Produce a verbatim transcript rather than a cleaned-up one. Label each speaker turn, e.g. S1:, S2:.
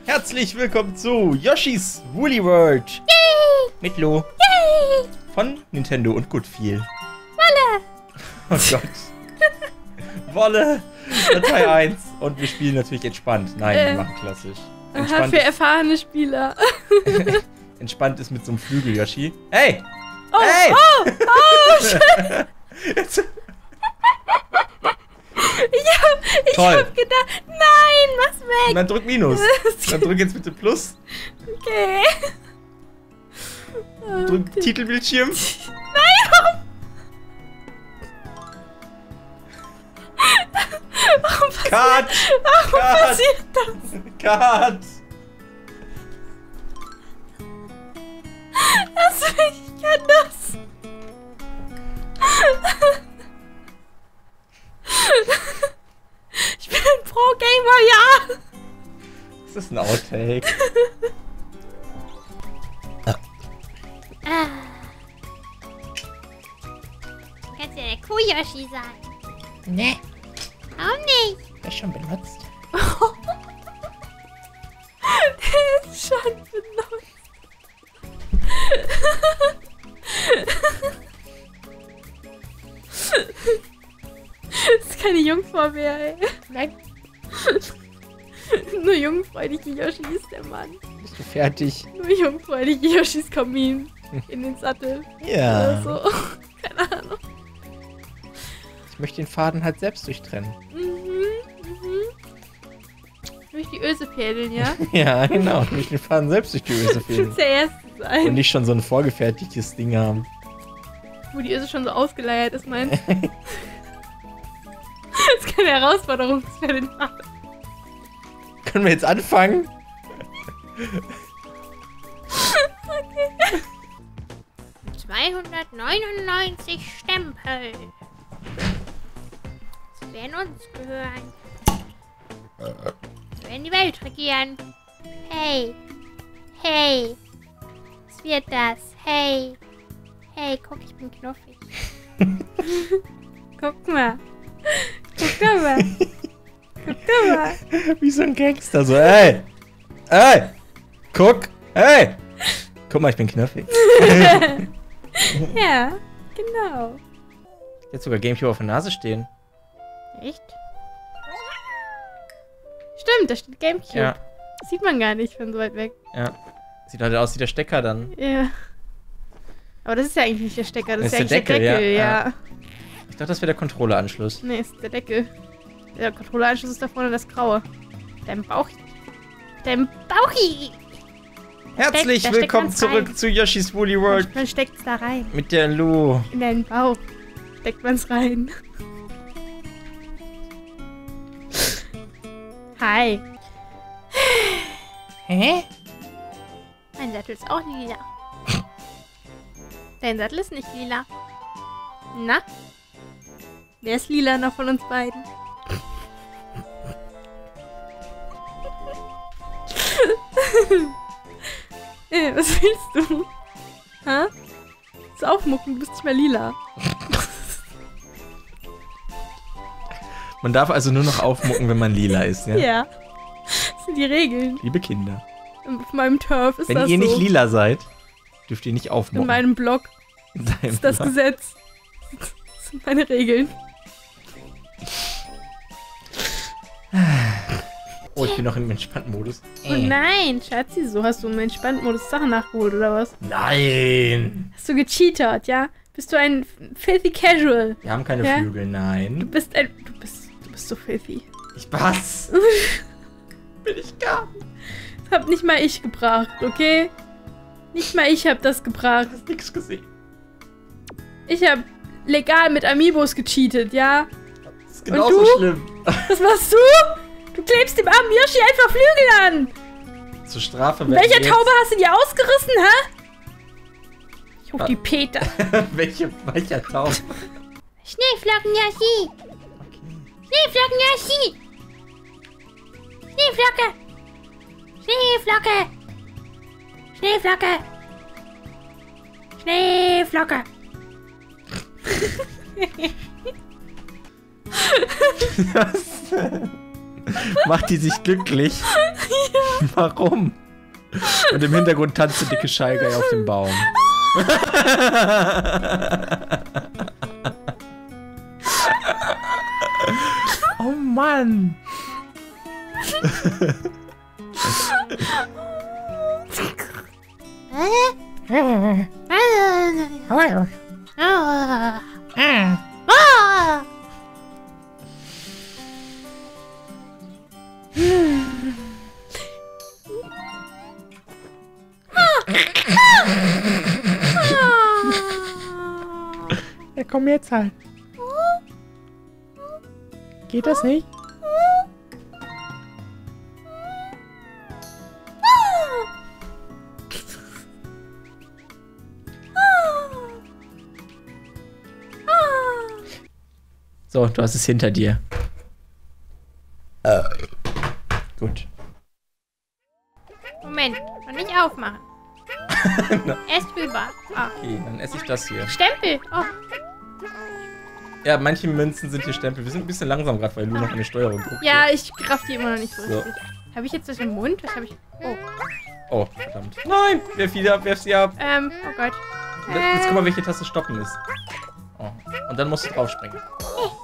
S1: Herzlich willkommen zu Yoshi's Woolly World.
S2: Yay!
S1: Mit Lo.
S2: Yay!
S1: Von Nintendo und gut viel.
S2: Wolle!
S1: Oh Gott. Wolle. Datei eins. Und wir spielen natürlich entspannt. Nein,
S2: äh,
S1: wir machen klassisch.
S2: Aha, für erfahrene Spieler.
S1: Entspannt ist mit so einem Flügel, Yoshi. Hey!
S2: Oh,
S1: hey!
S2: oh, oh!
S1: Jetzt.
S2: Ich hab, ich
S1: Toll.
S2: hab gedacht, nein, mach's weg.
S1: Dann drück Minus. Dann drück jetzt bitte Plus.
S2: Okay. Oh,
S1: Drück Titelbildschirm.
S2: Nein, warum? Warum passiert,
S1: Cut!
S2: warum
S1: Cut.
S2: passiert das?
S1: Cut!
S2: Also, ich kann das. Ich bin ein Pro-Gamer, ja.
S1: Das ist ein Outtake.
S2: Ah. Du kannst ja der Kuh-Yoshi sein.
S1: Nee,
S2: Warum nicht?
S1: der ist schon benutzt.
S2: Der ist schon benutzt. Das ist keine Jungfrau mehr, ey.
S1: Nein.
S2: Nur jungfräuliche Yoshi ist der Mann.
S1: Bist du fertig?
S2: Nur jungfräuliche Yoshis kommen in den Sattel.
S1: Ja.
S2: Oder so. Keine Ahnung.
S1: Ich möchte den Faden halt selbst durchtrennen.
S2: Mhm, mhm. Durch die Öse fädeln, ja?
S1: Ja, genau. Ich möchte den Faden selbst durch die Öse
S2: Ich will
S1: fehlen.
S2: der Erste sein.
S1: Und nicht schon so ein vorgefertigtes Ding haben.
S2: Wo die Öse schon so ausgeleiert ist, meinst du? Das ist keine Herausforderung für den Vater.
S1: Können wir jetzt anfangen?
S2: Okay. zweihundertneunundneunzig Stempel. Sie werden uns gehören. Sie werden die Welt regieren. Hey. Hey. Was wird das? Hey. Hey, guck, ich bin knuffig. Guck mal. Guck mal. Guck mal.
S1: Wie so ein Gangster. So, ey. Ey. Guck. Hey. Guck mal, ich bin knuffig.
S2: Ja, genau.
S1: Jetzt sogar Gamecube auf der Nase stehen.
S2: Echt? Stimmt, da steht Gamecube.
S1: Ja.
S2: Das sieht man gar nicht von so weit weg.
S1: Ja. Sieht halt aus wie der Stecker dann.
S2: Ja. Aber das ist ja eigentlich nicht der Stecker, das,
S1: Das
S2: ist ja eigentlich der Deckel, ja.
S1: ja. Ich dachte, das wäre der Controlleranschluss.
S2: Nee, ist der Deckel. Der Controlleranschluss ist da vorne das Graue. Dein Bauch. Dein Bauchi!
S1: Herzlich
S2: da steckt
S1: willkommen
S2: man's
S1: zurück
S2: rein.
S1: zu Yoshi's Woolly World.
S2: Man steckt's da rein.
S1: Mit der Lu.
S2: In deinen Bauch. Steckt man's rein. Hi.
S1: Hä?
S2: Mein Sattel ist auch lila. Dein Sattel ist nicht lila. Na? Wer ist lila noch von uns beiden? äh, was willst du? Ha? So aufmucken, du bist nicht mehr lila.
S1: Man darf also nur noch aufmucken, wenn man lila ist, ja?
S2: Ja. Das sind die Regeln.
S1: Liebe Kinder.
S2: Auf meinem Turf ist
S1: Wenn
S2: das
S1: ihr
S2: so.
S1: nicht lila seid, dürft ihr nicht
S2: In
S1: aufmucken.
S2: meinem Blog
S1: In seinem
S2: ist das
S1: Blog.
S2: Gesetz. Das sind meine Regeln.
S1: Oh, ich bin noch im entspannten Modus.
S2: Oh nein, Schatzi, so hast du im Entspannt-Modus Sachen nachgeholt, oder was?
S1: Nein!
S2: Hast du gecheatert, ja? Bist du ein filthy casual?
S1: Wir haben keine
S2: Ja?
S1: Flügel,
S2: Du
S1: nein.
S2: bist ein... Du bist... Du bist so filthy.
S1: Ich was? Bin ich gar nicht.
S2: Das hab nicht mal ich gebracht, okay? Nicht mal ich hab das gebracht.
S1: Du hast nichts gesehen.
S2: Ich hab legal mit Amiibos gecheatet, ja?
S1: Das ist genauso
S2: du?
S1: schlimm.
S2: Was machst du? Du klebst dem armen Yoshi einfach Flügel an!
S1: Zur Strafe
S2: Mit
S1: werden
S2: welcher
S1: wir
S2: Taube hast du die ausgerissen, hä? Ich ruf
S1: Ah.
S2: die Peter.
S1: jetzt... Welche, welcher Taube?
S2: Schneeflocken Yoshi!
S1: Okay.
S2: Schneeflocken Yoshi! Schneeflocke! Schneeflocke! Schneeflocke! Schneeflocke!
S1: Was? Macht die sich glücklich? Ja. Warum? Und im Hintergrund tanzt der dicke Shy Guy auf dem Baum. Oh Mann! Ja, komm jetzt halt. Geht das nicht? So, du hast es hinter dir. Äh. Gut.
S2: Moment, noch nicht aufmachen. Erst drüber. Ah.
S1: Okay, dann esse ich das hier.
S2: Stempel. Oh.
S1: Ja, manche Münzen sind hier Stempel. Wir sind ein bisschen langsam gerade, weil Lu noch in die Steuerung guckt.
S2: Ja, ich raff die immer noch nicht so
S1: So.
S2: richtig. Habe ich jetzt was im Mund? Was habe ich? Oh.
S1: Oh, verdammt. Nein, werf sie ab, werf sie ab.
S2: Ähm, oh Gott.
S1: Jetzt guck mal, welche Taste stoppen ist. Oh. Und dann musst du drauf springen.
S2: Oh.